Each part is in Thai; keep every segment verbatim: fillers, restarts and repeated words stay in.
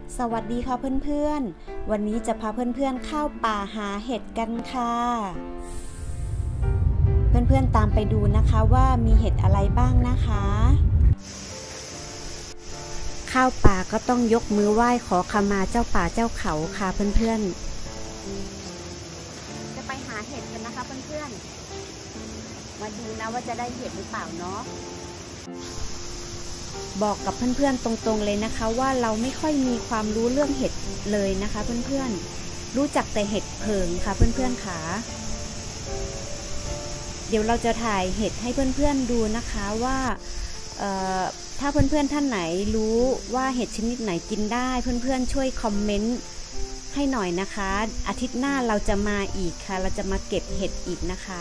สวัสดีค่ะเพื่อนๆวันนี้จะพาเพื่อนๆเข้าป่าหาเห็ดกันค่ะเพื่อนๆตามไปดูนะคะว่ามีเห็ดอะไรบ้างนะคะเข้าป่าก็ต้องยกมือไหว้ขอขมาเจ้าป่าเจ้าเขาค่ะเพื่อนๆจะไปหาเห็ดกันนะคะเพื่อนๆมาดูนะว่าจะได้เห็ดหรือเปล่าเนาะบอกกับเพื่อนๆตรงๆเลยนะคะว่าเราไม่ค่อยมีความรู้เรื่องเห็ดเลยนะคะเพื่อนๆรู้จักแต่เห็ดเผิงค่ะเพื่อนๆค่ะเดี๋ยวเราจะถ่ายเห็ดให้เพื่อนๆดูนะคะว่าถ้าเพื่อนๆท่านไหนรู้ว่าเห็ดชนิดไหนกินได้เพื่อนๆช่วยคอมเมนต์ให้หน่อยนะคะอาทิตย์หน้าเราจะมาอีกค่ะเราจะมาเก็บเห็ดอีกนะคะ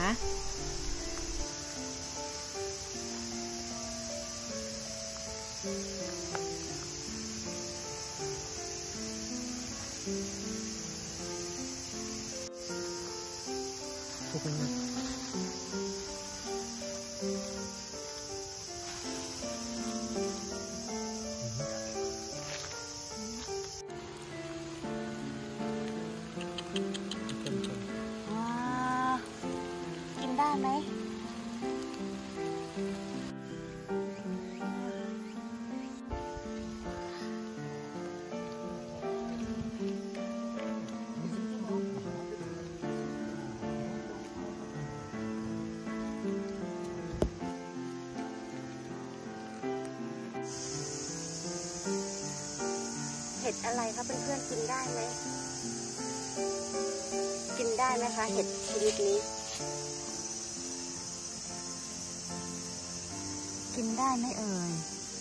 กินได้ไหมเห็ดอะไรคะเพื่อนๆกินได้ไหมกินได้ไหมคะเห็ดชนิดนี้กินได้ไหมเอ่ย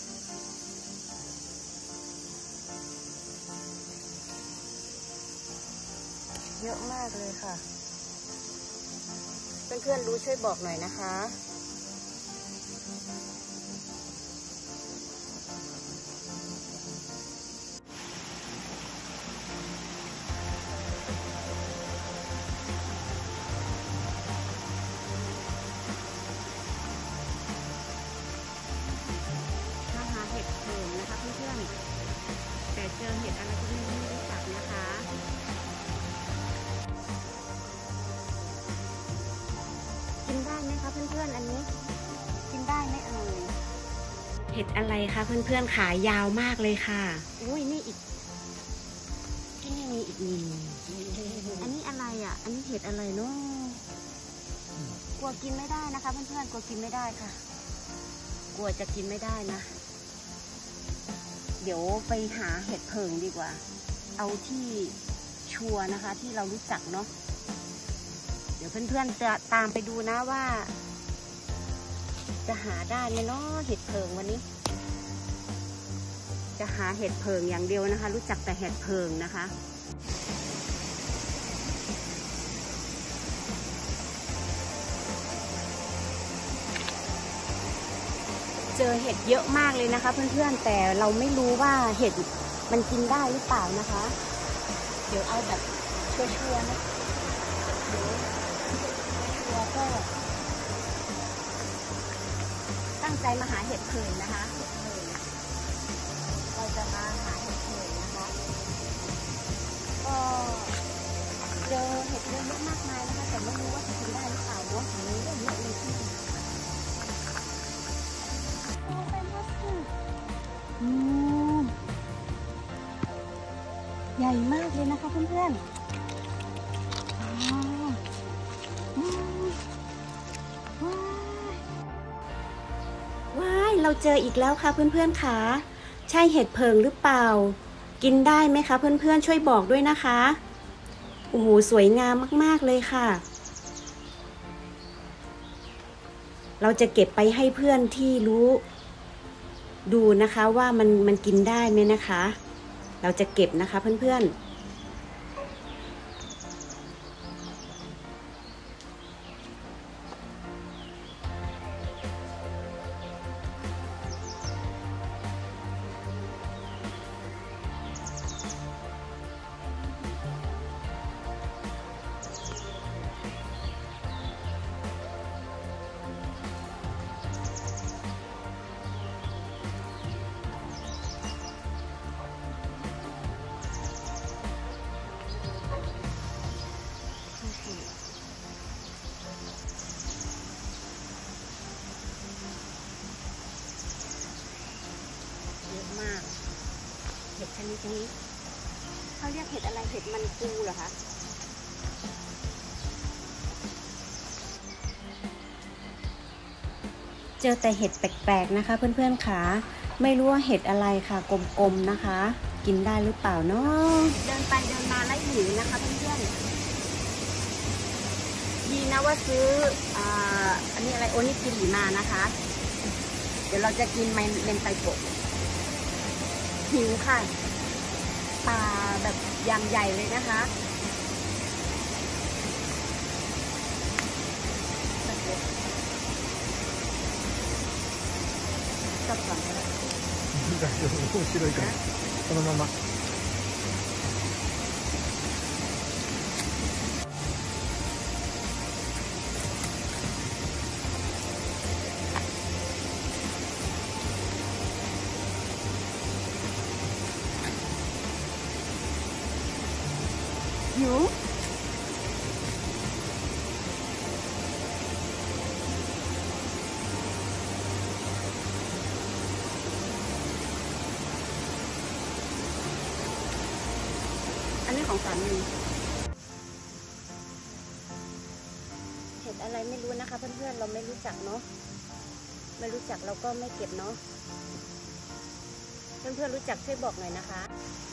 เยอะมากเลยค่ะเพื่อนๆรู้ช่วยบอกหน่อยนะคะเห็ดเผิงนะคะเพื่อนๆแต่เจอเห็ดอะไรก็ไม่รู้จักนะคะกินได้ไหมคะเพื่อนๆอันนี้กินได้ไหมเอ่ยเห็ดอะไรคะเพื่อนๆขายาวมากเลยค่ะอุ้ยนี่อีกที่นี่มีอีกหนึ่งอันนี้อะไรอ่ะอันนี้เห็ดอะไรเนาะกลัวกินไม่ได้นะคะเพื่อนๆกลัวกินไม่ได้ค่ะกลัวจะกินไม่ได้นะเดี๋ยวไปหาเห็ดเผิงดีกว่าเอาที่ชัวร์นะคะที่เรารู้จักเนาะเดี๋ยวเพื่อนๆจะตามไปดูนะว่าจะหาได้ไหมเนาะเห็ดเผิงวันนี้จะหาเห็ดเผิงอย่างเดียวนะคะรู้จักแต่เห็ดเผิงนะคะเจอเห็ดเยอะมากเลยนะคะเพื่อนๆแต่เราไม่รู้ว่าเห็ดมันกินได้หรือเปล่านะคะเดี๋ยวเอาแบบชัวร์ๆนะเดี๋ยวชัวร์ก็ตั้งใจมาหาเห็ดเผิงนะคะเราจะมาหาเห็ดเผิงนะคะก็เจอเห็ดเยอะมากมายนะคะแต่ไม่รู้ว่าจะกินได้หรือเปล่าเนาะอันนี้เยอะเลยที่ใหญ่มากเลยนะคะเพื่อนๆว้ายเราเจออีกแล้วค่ะเพื่อนๆค่ะใช่เห็ดเผิงหรือเปล่ากินได้ไหมคะเพื่อนๆช่วยบอกด้วยนะคะโอ้โหสวยงามมากๆเลยค่ะเราจะเก็บไปให้เพื่อนที่รู้ดูนะคะว่ามันมันกินได้ไหมนะคะเราจะเก็บนะคะเพื่อนๆเห็ดชนิดนี้เขาเรียกเห็ดอะไรเห็ดมันปูเหรอคะเจอแต่เห็ดแปลกๆนะคะเพื่อนๆค่ะไม่รู้ว่าเห็ดอะไรค่ะกลมๆนะคะกินได้หรือเปล่าเนาะเดินไปเดินมาไล่หนีนะคะเพื่อนๆดีนะว่าซื้ออ่าอันนี้อะไรโอนิกิริมานะคะเดี๋ยวเราจะกินเมนเมนไตโกะหิวค่ะปลาแบบอย่างใหญ่เลยนะคะจับก่อนก็ได้大丈夫面白いからこのままหิวอันนี้ของสามีเห็ดอะไรไม่รู้นะคะเพื่อนๆเราไม่รู้จักเนาะไม่รู้จักเราก็ไม่เก็บเนาะเพื่อนๆรู้จักช่วยบอกหน่อยนะคะ